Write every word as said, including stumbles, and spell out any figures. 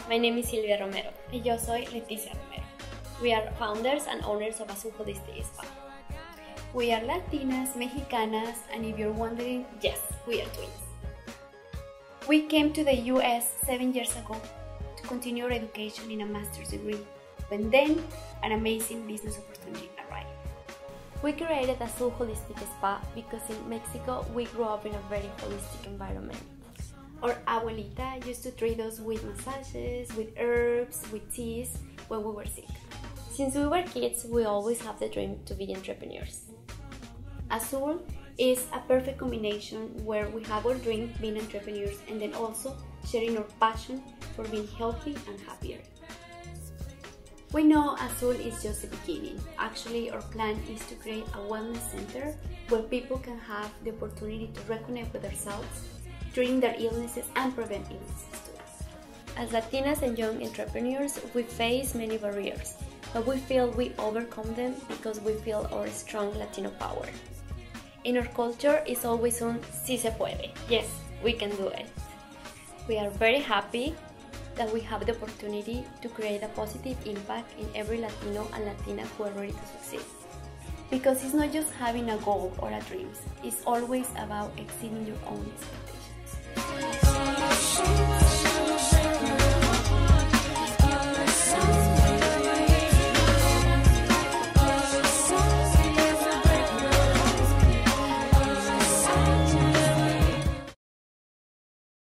My name is Silvia Romero. Y yo soy Leticia Romero. We are founders and owners of Azul Holistic Spa. We are Latinas, Mexicanas, and if you're wondering, yes, we are twins. We came to the U S seven years ago to continue our education in a master's degree, but then an amazing business opportunity arrived. We created Azul Holistic Spa because in Mexico we grew up in a very holistic environment. Our abuelita used to treat us with massages, with herbs, with teas when we were sick. Since we were kids, we always have the dream to be entrepreneurs. Azul is a perfect combination where we have our dream being entrepreneurs and then also sharing our passion for being healthy and happier. We know Azul is just the beginning. Actually, our plan is to create a wellness center where people can have the opportunity to reconnect with themselves, treating their illnesses and prevent illnesses too. As Latinas and young entrepreneurs, we face many barriers, but we feel we overcome them because we feel our strong Latino power. In our culture, it's always un "si se puede." Yes, we can do it. We are very happy that we have the opportunity to create a positive impact in every Latino and Latina who are ready to succeed. Because it's not just having a goal or a dream, it's always about exceeding your own expectations.